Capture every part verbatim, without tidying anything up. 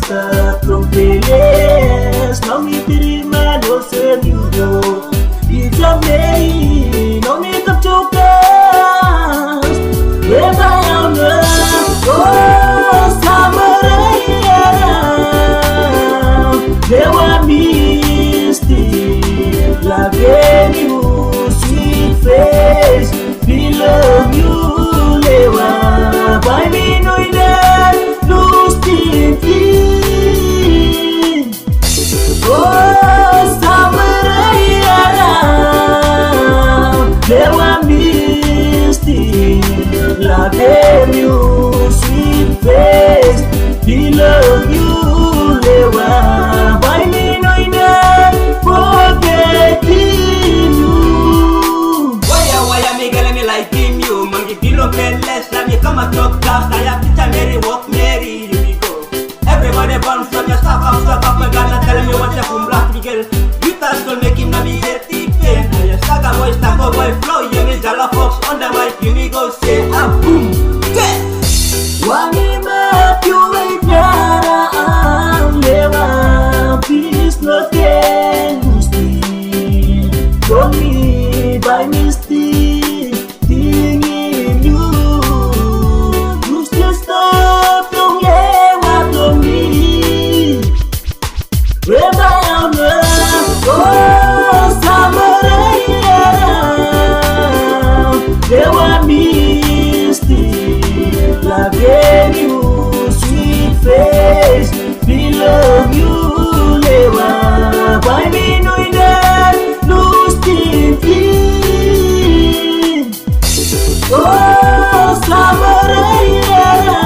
está trompeles, não me terima no senhor. E também não me capturas. Leva eu não, oh, samaria. Deu a misty, la venue, sweet face, we love you, lewa, by me no ida, lose tintin. Oh, samaria, deu a misty, la venue, sweet face, we love you, lewa, by me no ida, forgetting you. Waya waya me girl me liking you. Mangi below less, let me come and talk fast. I have to tell Mary walk Mary, here we go. Everybody bounce from your stuff up, stuff up, my gun and tell me what you from black girl. You can still make him navigate pain. I saga boy, stago boy, flow, you me jala fox on the mic, here we go, say ah boom, get. Wangi map you wait nyara am lewa, peace not can gusti. Don't me by misty, tingin you. You still stop, don't lewa, don't me. Weba am oh, samaria. Lewa misty, la venue, sweet face, we love you, lewa, by me no ida, lose tintin. Oh, samaria,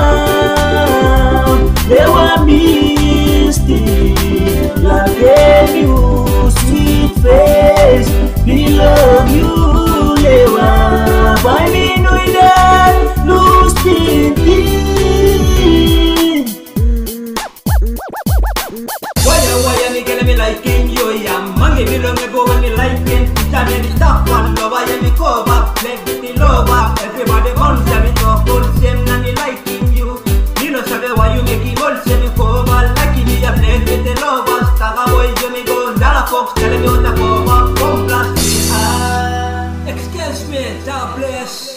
lewa misty, la venue, sweet face, we love you, lewa, by me no ida, lose tintin. Waya waya me girl me liking you. Yeah, mangi below me go when me liking. Tell me the top one lover, yeah me cover, play with the lover. Everybody bounce, yeah me talk all same, and me liking you. You know sabe why you make it all same, me cover. Like me a play with the lover. Staga boy, you me go Dala Fox, tell me what the cover. Come blast me, ah. Excuse me, God bless.